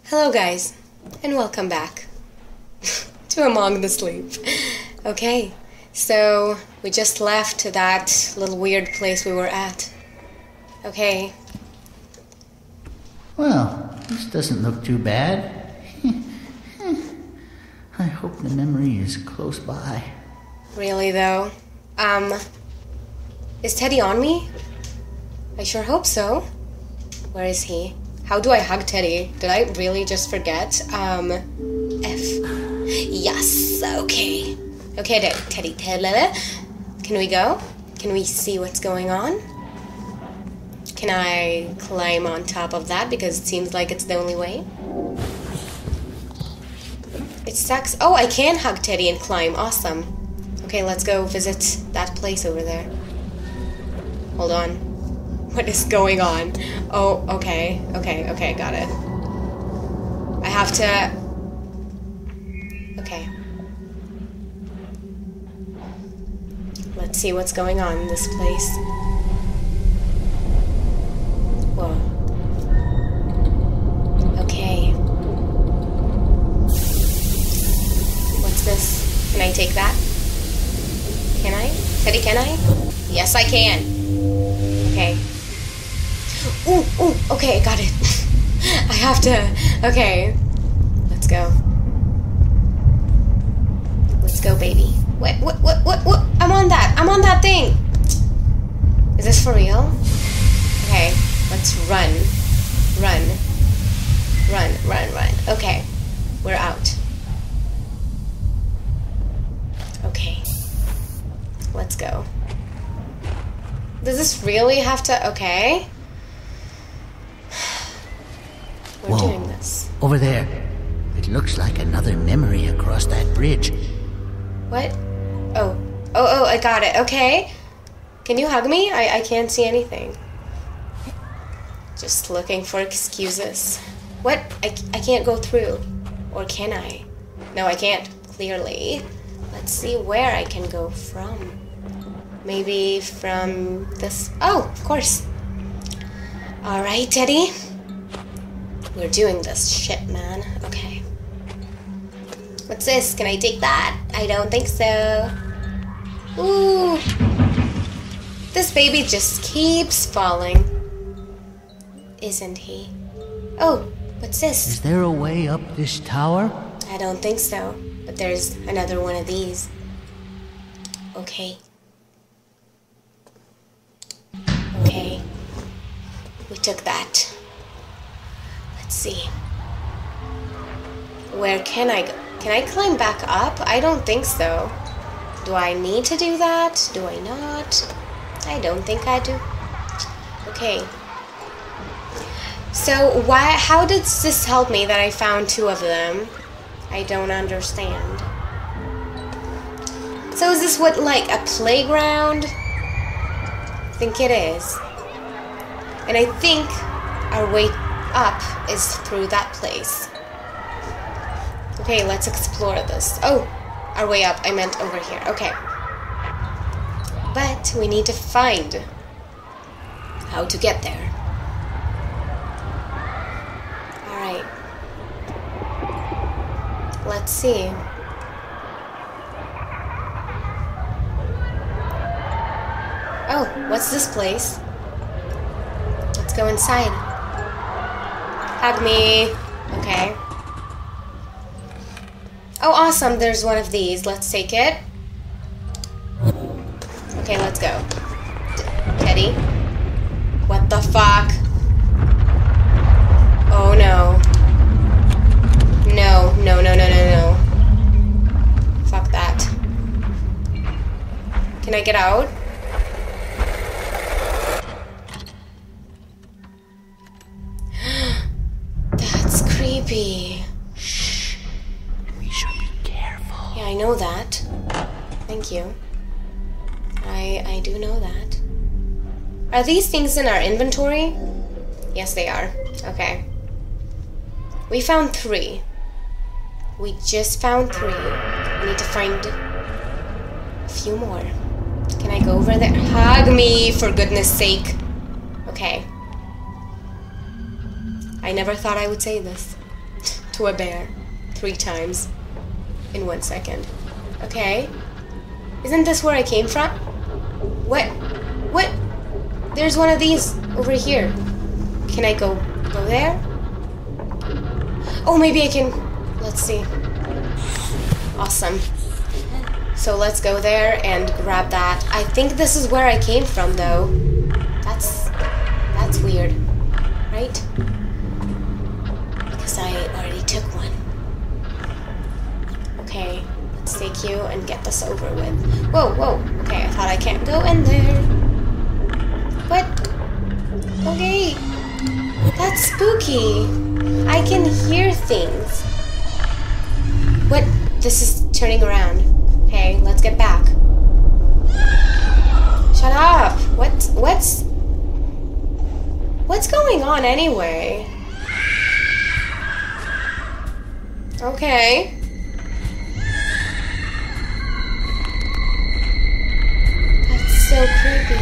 Hello guys, and welcome back to Among the Sleep. Okay, so we just left that little weird place we were at. Okay. Well, this doesn't look too bad. I hope the memory is close by. Really though? Is Teddy on me? I sure hope so. Where is he? How do I hug Teddy? Did I really just forget? F. Yes, okay. Okay, Teddy. Can we go? Can we see what's going on? Can I climb on top of that? Because it seems like it's the only way. It sucks. Oh, I can hug Teddy and climb. Awesome. Okay, let's go visit that place over there. Hold on. What is going on? Oh, okay, got it. I have to... Okay. Let's see what's going on in this place. Whoa. Okay. What's this? Can I take that? Can I? Teddy, can I? Yes, I can. Okay. Ooh, okay, got it. I have to, okay. Let's go. Let's go, baby. What? I'm on that thing. Is this for real? Okay, let's run. Run. Okay, we're out. Okay. Let's go. Does this really have to, okay. We're doing this. Over there. It looks like another memory across that bridge. What? Oh, I got it. Okay. Can you hug me? I can't see anything. Just looking for excuses. What? I can't go through. Or can I? No, I can't. Clearly. Let's see where I can go from. Maybe from this... Oh, of course. Alright, Teddy. We're doing this shit, man. Okay. What's this? Can I take that? I don't think so. Ooh. This baby just keeps falling. Isn't he? Oh, what's this? Is there a way up this tower? I don't think so. But there's another one of these. Okay. Okay. We took that. Let's see. Where can I go? Can I climb back up? I don't think so. Do I need to do that? Do I not? I don't think I do. Okay. So how did this help me that I found two of them? I don't understand. So is this what, like a playground? I think it is. And I think our way up is through that place. Okay, let's explore this. Oh, our way up. I meant over here. Okay. But we need to find how to get there. Alright. Let's see. Oh, what's this place? Let's go inside. Hug me. Okay. Oh, awesome. There's one of these. Let's take it. Okay, let's go. Teddy. What the fuck? Oh, no. No. Fuck that. Can I get out? That's creepy. Shh. We should be careful. Yeah, I know that. Thank you. I do know that. Are these things in our inventory? Yes, they are. Okay. We found 3. We just found 3. We need to find a few more. Can I go over there? Hug me, for goodness sake. Okay. I never thought I would say this. to a bear 3 times in 1 second. Okay. Isn't this where I came from? What? What? There's one of these over here. Can I go there? Oh, maybe I can. Let's see. Awesome. So let's go there and grab that. I think this is where I came from, though. That's weird, right? Because I already took one. Okay, let's take you and get this over with. Whoa, whoa. Okay, I thought I can't go in there. What? Okay. That's spooky. I can hear things. What? This is turning around. Okay, let's get back. Shut up. What's going on anyway? Okay. That's so creepy.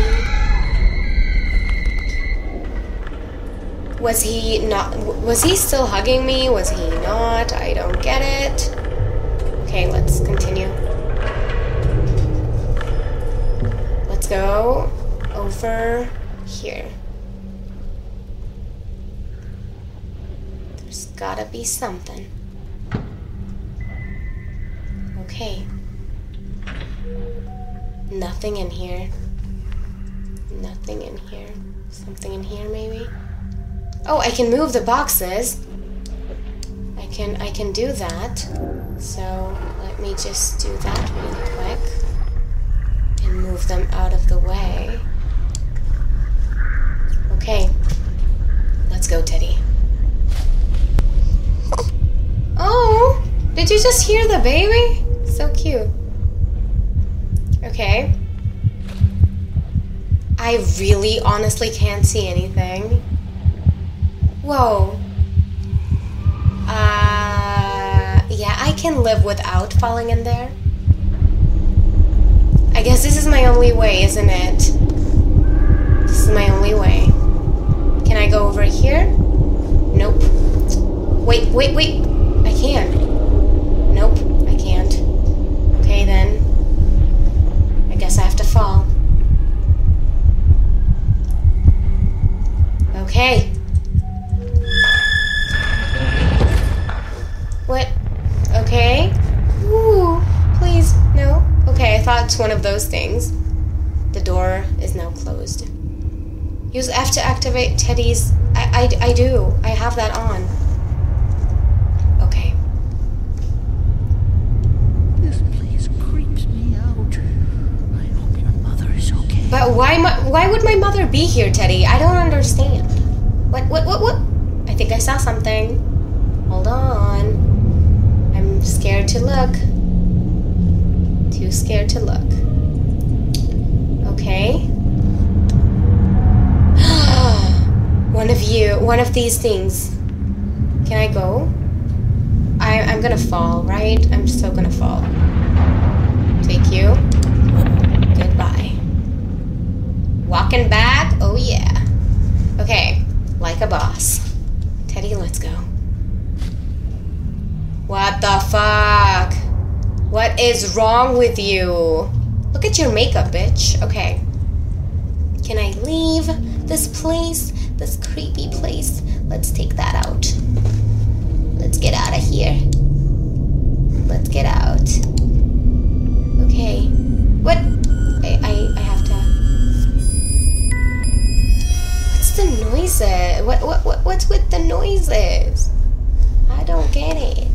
Was he still hugging me? Was he not? I don't get it. Okay, let's continue. Let's go over here. There's gotta be something. Okay. Nothing in here. Nothing in here. Something in here, maybe? Oh, I can move the boxes. I can do that. So let me just do that really quick and move them out of the way. Okay, let's go, Teddy. Oh, did you just hear the baby? So cute. Okay. I really honestly can't see anything. Whoa. Yeah, I can live without falling in there. I guess this is my only way, isn't it? This is my only way. Can I go over here? Nope. Wait. I can. Nope, I can't. Okay, then. I guess I have to fall. Okay. What? Okay. Ooh, please, no. Okay, I thought it's one of those things. The door is now closed. Use F to activate Teddy's... I do. I have that on. Okay. This place creeps me out. I hope your mother is okay. But why would my mother be here, Teddy? I don't understand. What? I think I saw something. Hold on. I'm scared to look. Too scared to look. Okay. One of these things. Can I go? I'm gonna fall, right? I'm still gonna fall. Take you. Goodbye. Walking back? Oh yeah. Okay, like a boss. Teddy, let's go. What the fuck? What is wrong with you? Look at your makeup, bitch. Okay. Can I leave this place? This creepy place? Let's take that out. Let's get out of here. Let's get out. Okay. What? I have to... What's the noises? What's with the noises? I don't get it.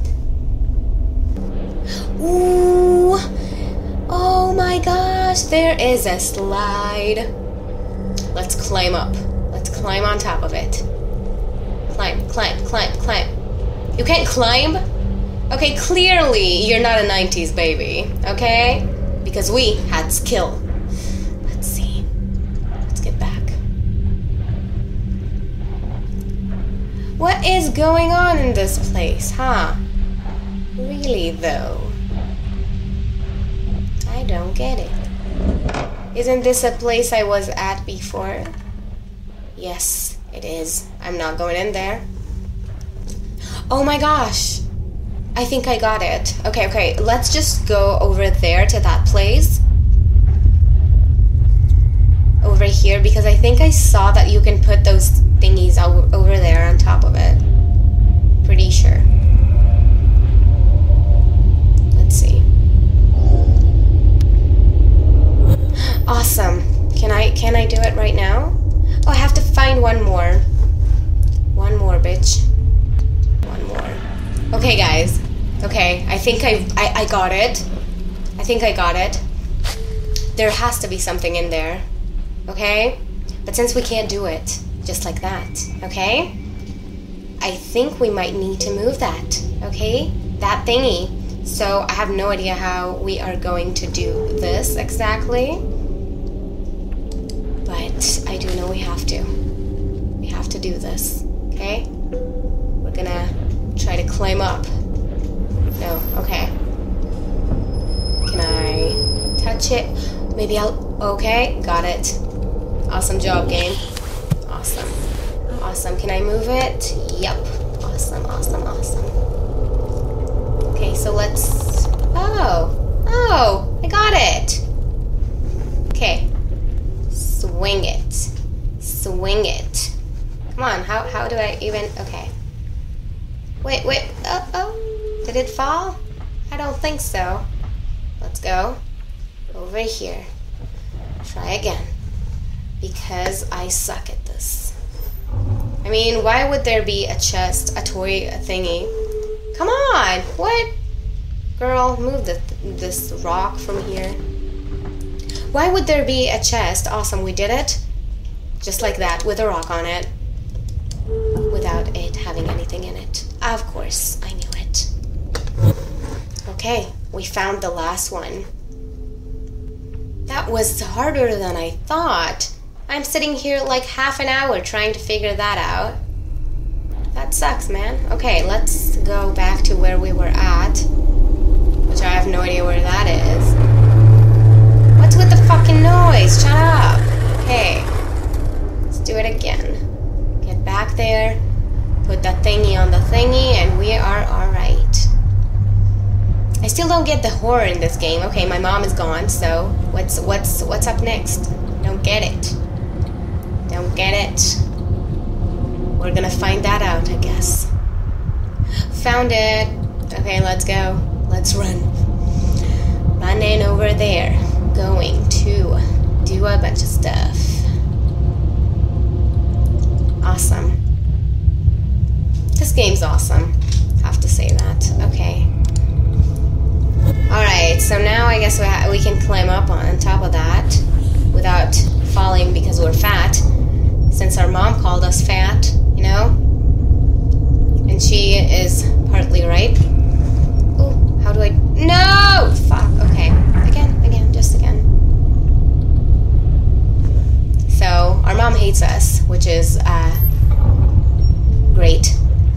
Ooh! Oh my gosh, there is a slide. Let's climb up. Let's climb on top of it. Climb. You can't climb? Okay, clearly you're not a 90s baby, okay? Because we had skill. Let's see. Let's get back. What is going on in this place, huh? Really, though? I don't get it. Isn't this a place I was at before? Yes, it is. I'm not going in there. Oh my gosh. I think I got it. Okay, okay. Let's just go over there to that place. Over here, because I think I saw that you can put those thingies over there on top of it. Pretty sure. Let's see. Awesome. Can I do it right now? Oh, I have to find one more. One more, bitch. One more. Okay, guys. Okay, I think I got it. I think I got it. There has to be something in there. Okay? But since we can't do it just like that, okay? I think we might need to move that, okay? That thingy. So I have no idea how we are going to do this exactly. But I do know we have to. We have to do this, okay? We're gonna try to climb up. No, okay. Can I touch it? Maybe I'll... Okay, got it. Awesome job, game. Awesome. Awesome. Can I move it? Yep. Awesome, awesome, awesome. Okay, so let's... Oh! Oh! I got it! Okay. Swing it. Swing it. Come on, how do I even... Okay. Wait, wait. Oh. Did it fall? I don't think so. Let's go. Over here. Try again. Because I suck at this. I mean, why would there be a chest, a toy, a thingy? Come on! What? Girl, move this rock from here. Why would there be a chest? Awesome, we did it. Just like that, with a rock on it. Without it having anything in it. Of course, I knew it. Okay, we found the last one. That was harder than I thought. I'm sitting here like half an hour trying to figure that out. That sucks, man. Okay, let's go back to where we were at. Which I have no idea where that is. What's with the fucking noise? Shut up. Okay. Let's do it again. Get back there. Put that thingy on the thingy and we are alright. I still don't get the horror in this game. Okay, my mom is gone, so what's up next? Don't get it. Don't get it. We're gonna find that out, I guess. Found it. Okay, let's go. Let's run. Running over there. Going to do a bunch of stuff. Awesome. This game's awesome. Have to say that. Okay. Alright, so now I guess we can climb up on top of that without falling because we're fat. Since our mom called us fat, you know? And she is partly right. Oh, how do I... No! Fuck, okay. Again, just again. So, our mom hates us, which is, great.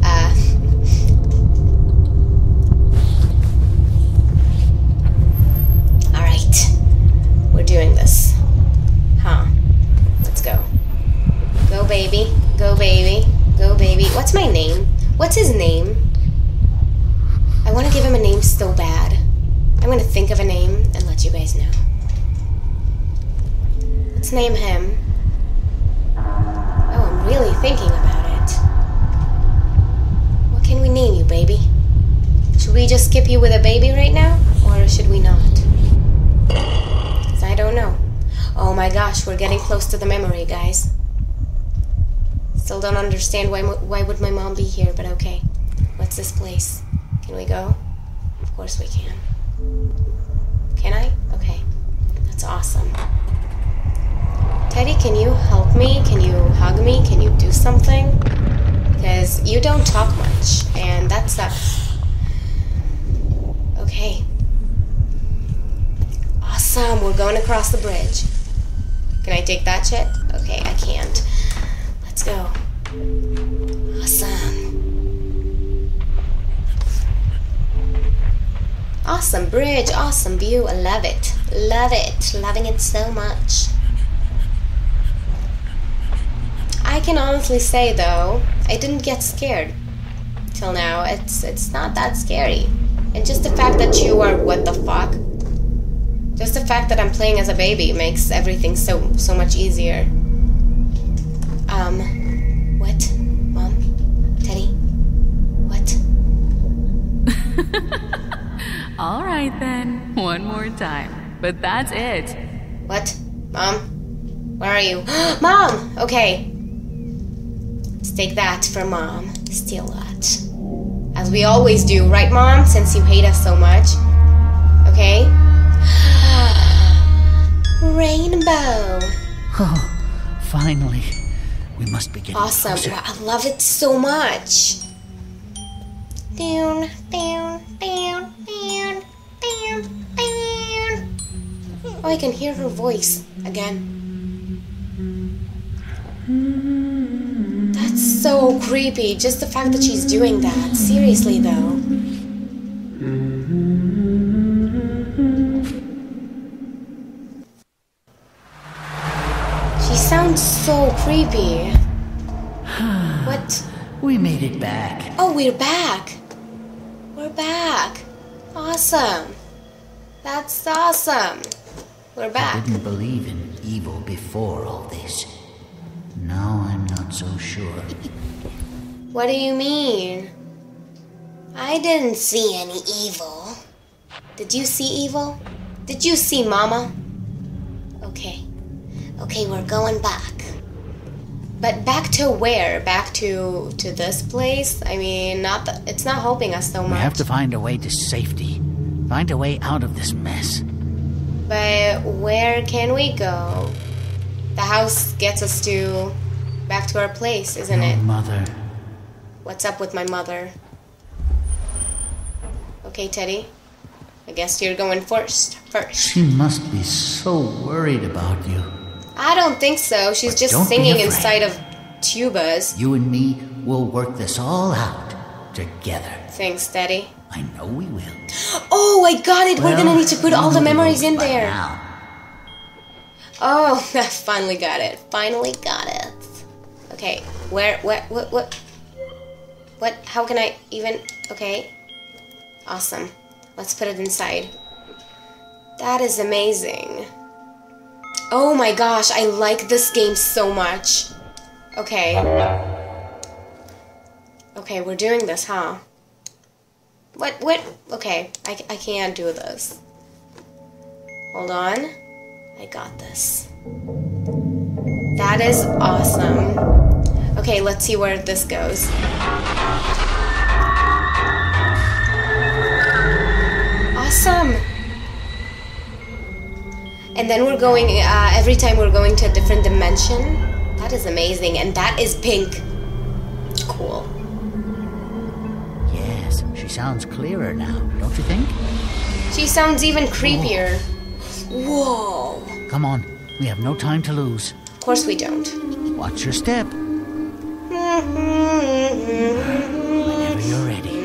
Alright. We're doing this. Huh. Let's go. Go, baby. Go, baby. Go, baby. What's my name? What's his name? I want to give him a name so bad. I'm going to think of a name and let you guys know. Let's name him. Oh, I'm really thinking about it. What can we name you, baby? Should we just skip you with a baby right now? Or should we not? Because I don't know. Oh my gosh, we're getting close to the memory, guys. Still don't understand why would my mom be here, but okay. What's this place? Can we go? Of course we can. Can I? Okay. That's awesome. Teddy, can you help me? Can you hug me? Can you do something? Because you don't talk much, and that sucks. Okay. Awesome, we're going across the bridge. Can I take that shit? Okay, I can't. Let's go. Awesome. Awesome bridge, awesome view. I love it. Love it. Loving it so much. I can honestly say, though, I didn't get scared. till now. It's not that scary. And just the fact that you are what the fuck? Just the fact that I'm playing as a baby makes everything so much easier. What? Mom? Teddy? What? All right then, one more time. But that's it. What? Mom? Where are you? Mom! Okay. Let's take that from Mom. Steal that. As we always do, right, Mom? Since you hate us so much. Okay? Rainbow. Oh, finally. We must be getting Awesome. closer. Wow, I love it so much. Down, down, down, down, down, down. Oh, I can hear her voice again. That's so creepy. Just the fact that she's doing that. Seriously, though. She sounds so creepy. What? We made it back. Oh, we're back. We're back. Awesome. That's awesome. We're I back. didn't believe in evil before all this. Now I'm not so sure. What do you mean? I didn't see any evil. Did you see evil? Did you see Mama? Okay. Okay, we're going back. But back to where? Back to this place? I mean, it's not helping us so much. We have to find a way to safety. Find a way out of this mess. But where can we go? The house gets us back to our place, isn't Your it? mother. What's up with my mother? Okay, Teddy. I guess you're going first. She must be so worried about you. I don't think so. She's But just don't be singing afraid. inside of tubas. You and me will work this all out together. Thanks, Teddy. I know we will. Oh, I got it! We're Well, gonna need to put you all the know memories ropes in by there. now. Oh, I finally got it. Finally got it. Okay, what? How can I even... Okay. Awesome. Let's put it inside. That is amazing. Oh my gosh, I like this game so much. Okay. Okay, we're doing this, huh? What? Okay, I can't do this. Hold on. I got this. That is awesome. Okay, let's see where this goes. Awesome. And then we're going, every time we're going to a different dimension. That is amazing. And that is pink. Cool. Yes, she sounds clearer now, don't you think? She sounds even creepier. Whoa. Come on, we have no time to lose. Of course we don't. Watch your step. Whenever you're ready.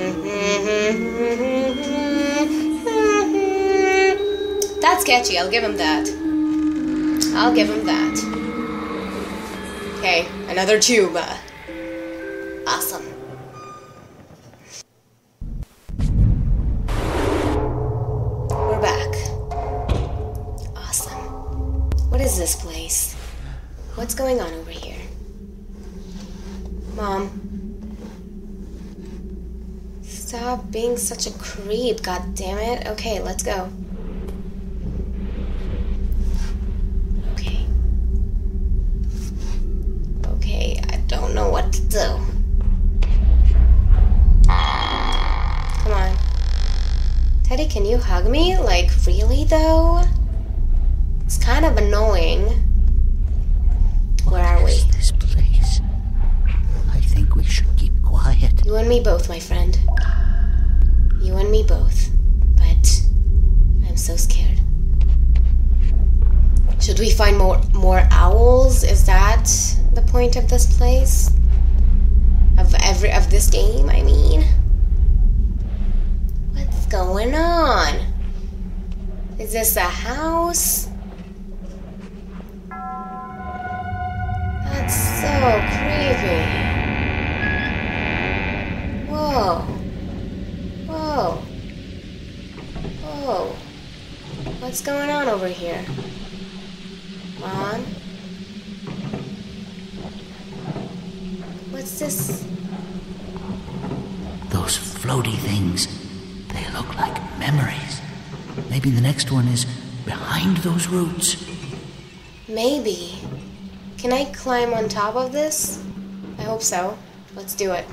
That's catchy, I'll give him that. I'll give him that. Okay, another tuba. Awesome. We're back. Awesome. What is this place? What's going on over here? Mom. Stop being such a creep, god damn it. Okay, let's go. Okay. Okay, I don't know what to do. Come on. Teddy, can you hug me? Like, really though? It's kind of annoying. Where are we? This place. I think we should keep quiet. You and me both, my friend. You and me both. But I'm so scared. Should we find more owls? Is that the point of this place? Of this game, I mean? What's going on? Is this a house? That's so creepy. Whoa. What's going on over here? Come on. What's this? Those floaty things, they look like memories. Maybe the next one is behind those roots. Maybe. Can I climb on top of this? I hope so. Let's do it.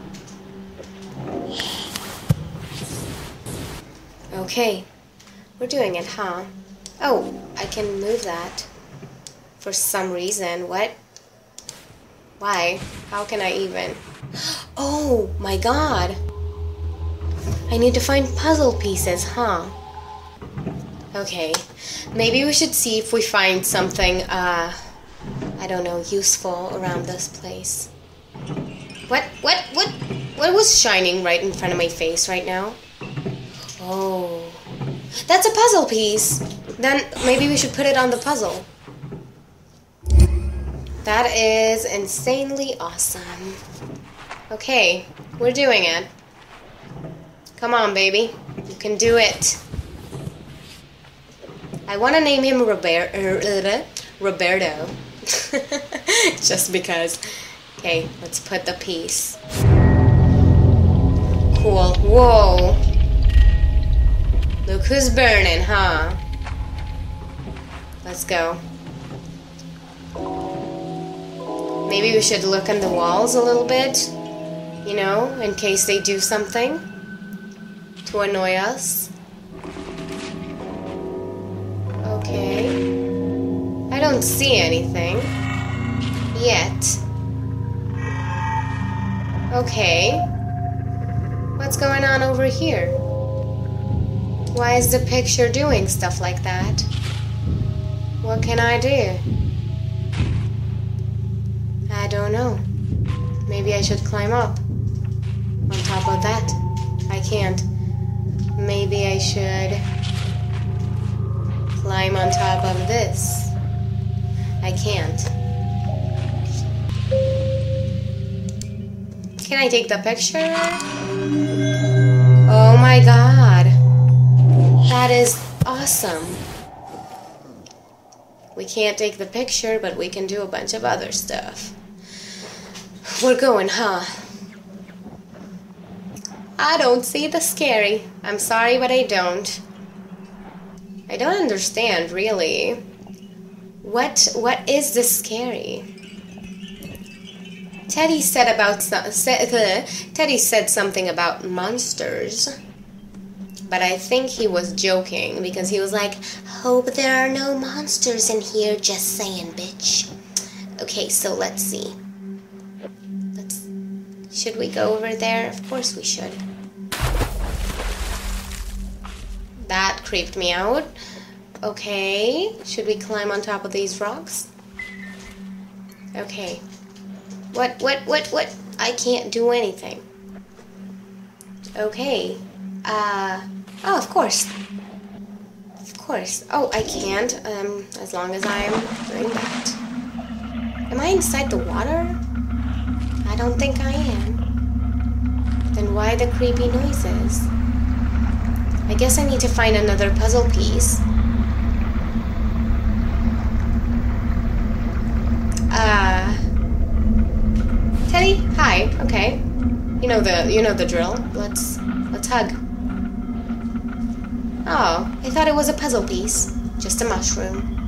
Okay. We're doing it, huh? Oh, I can move that. For some reason. What? Why? How can I even? Oh my god! I need to find puzzle pieces, huh? Okay. Maybe we should see if we find something, I don't know, useful around this place. What was shining right in front of my face right now? Oh. That's a puzzle piece! Then maybe we should put it on the puzzle. That is insanely awesome. Okay, we're doing it. Come on, baby. You can do it. I want to name him Roberto. Just because. Okay, let's put the piece. Cool. Whoa. Look who's burning, huh? Let's go. Maybe we should look on the walls a little bit, you know, in case they do something to annoy us. Okay. I don't see anything yet. Okay. What's going on over here? Why is the picture doing stuff like that? What can I do? I don't know. Maybe I should climb up on top of that. I can't. Maybe I should climb on top of this. I can't. Can I take the picture? Oh my god. That is awesome. We can't take the picture, but we can do a bunch of other stuff. We're going, huh? I don't see the scary. I'm sorry, but I don't. I don't understand, really. What is this scary? Teddy said something about monsters. But I think he was joking because he was like, hope there are no monsters in here, just saying, bitch. Okay, so let's see. Should we go over there? Of course we should. That creeped me out. Okay, should we climb on top of these rocks? Okay. What? I can't do anything. Okay. Oh, of course. Of course. Oh, I can't, as long as I'm doing that. Am I inside the water? I don't think I am. Then why the creepy noises? I guess I need to find another puzzle piece. Teddy, hi. Okay. You know the drill. Let's hug. Oh, I thought it was a puzzle piece. Just a mushroom.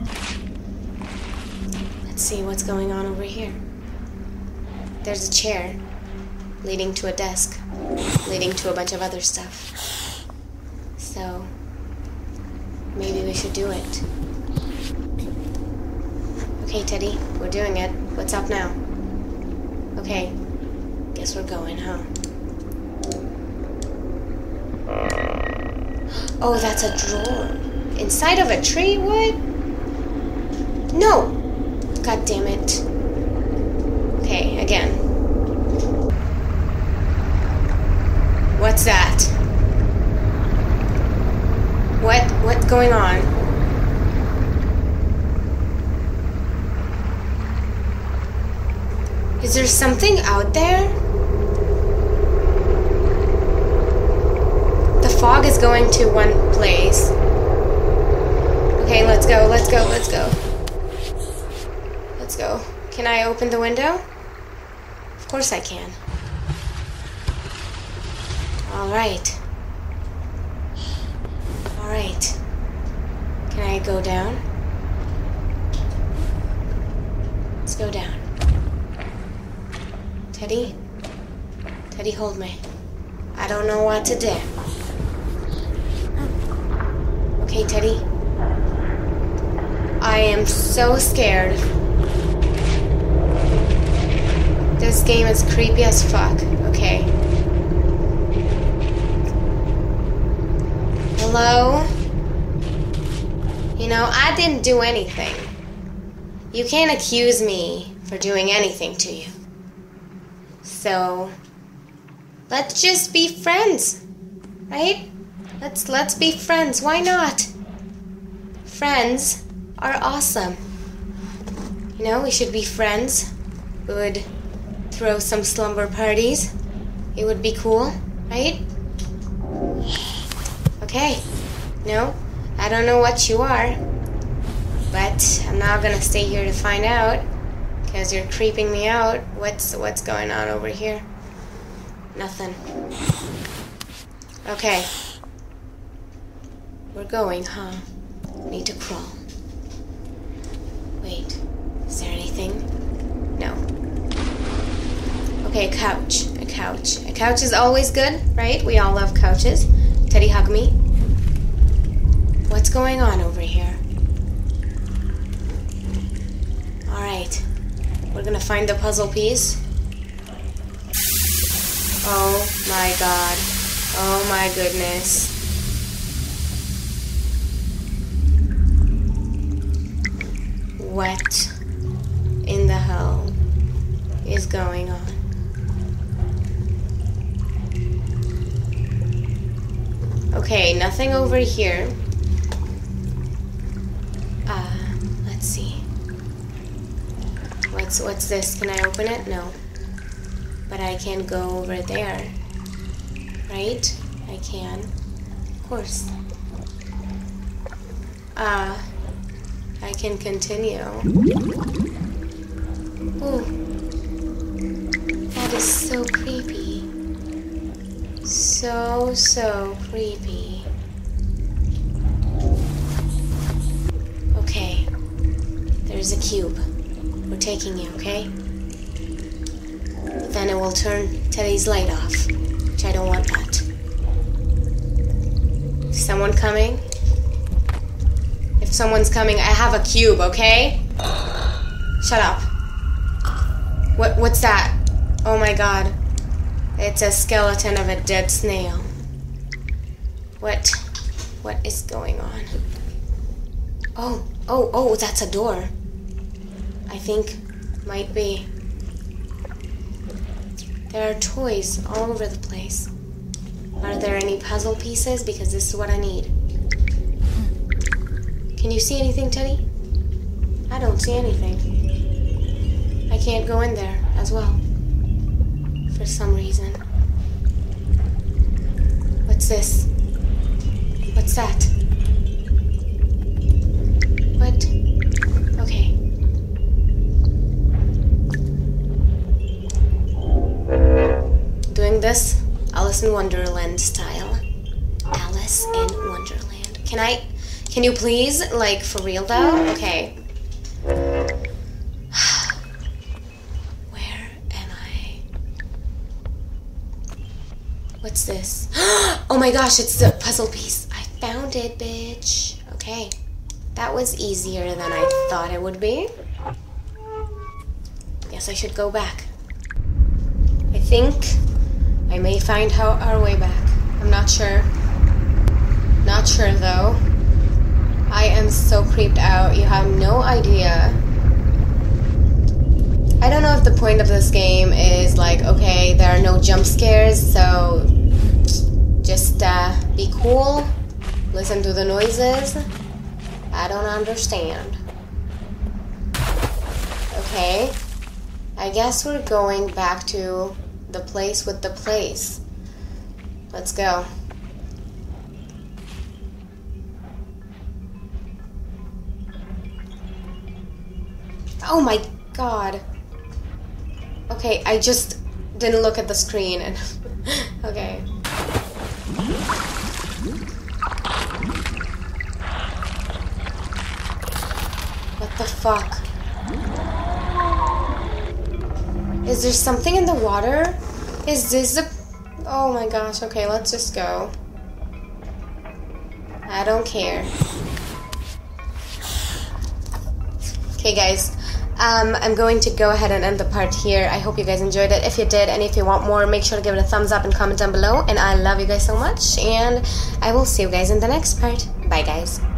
Let's see what's going on over here. There's a chair leading to a desk, leading to a bunch of other stuff. So, maybe we should do it. Okay, Teddy, we're doing it. What's up now? Okay, guess we're going, huh? Oh, that's a drawer. Inside of a tree? What? No! God damn it. Okay, again. What's that? What's going on? Is there something out there? The fog is going to one place. Okay, let's go, let's go, let's go. Let's go. Can I open the window? Of course I can. Alright. Alright. Can I go down? Let's go down. Teddy? Teddy, hold me. I don't know what to do. Okay, Teddy. I am so scared. This game is creepy as fuck. Okay. Hello? You know, I didn't do anything. You can't accuse me for doing anything to you. So, let's just be friends, right? Let's be friends. Why not? Friends are awesome. You know, we should be friends. We would throw some slumber parties. It would be cool, right? Okay. No, I don't know what you are, but I'm not gonna stay here to find out, because you're creeping me out. What's going on over here? Nothing. Okay. We're going, huh? Need to crawl. Wait, is there anything? No. Okay, a couch. A couch. A couch is always good, right? We all love couches. Teddy, hug me. What's going on over here? Alright. We're gonna find the puzzle piece. Oh my god. Oh my goodness. What in the hell is going on? Okay, nothing over here. Let's see. What's this? Can I open it? No. But I can go over there. Right? I can. Of course. I can continue. Ooh. That is so creepy. So creepy. Okay. There's a cube. We're taking you, okay? Then it will turn Teddy's light off, which I don't want that. Is someone coming? If someone's coming, I have a cube, okay? Shut up. What's that? Oh my god. It's a skeleton of a dead snail. What is going on? Oh, that's a door. I think might be. There are toys all over the place. Are there any puzzle pieces? Because this is what I need. Can you see anything, Teddy? I don't see anything. I can't go in there as well. For some reason. What's this? What's that? What? Okay. Doing this Alice in Wonderland style. Alice in Wonderland. Can you please, like, for real though? Okay. Where am I? What's this? Oh my gosh, it's the puzzle piece. I found it, bitch. Okay. That was easier than I thought it would be. Guess I should go back. I think I may find our way back. I'm not sure. Not sure though. I am so creeped out. You have no idea. I don't know if the point of this game is like, okay, there are no jump scares, so just be cool, listen to the noises. I don't understand. Okay, I guess we're going back to the place with the place. Let's go. Oh my god. Okay, I just didn't look at the screen and okay. What the fuck? Is there something in the water? Is this a... Oh my gosh, okay, let's just go. I don't care. Okay guys, I'm going to go ahead and end the part here. I hope you guys enjoyed it. If you did, and if you want more, make sure to give it a thumbs up and comment down below. And I love you guys so much, and I will see you guys in the next part. Bye guys.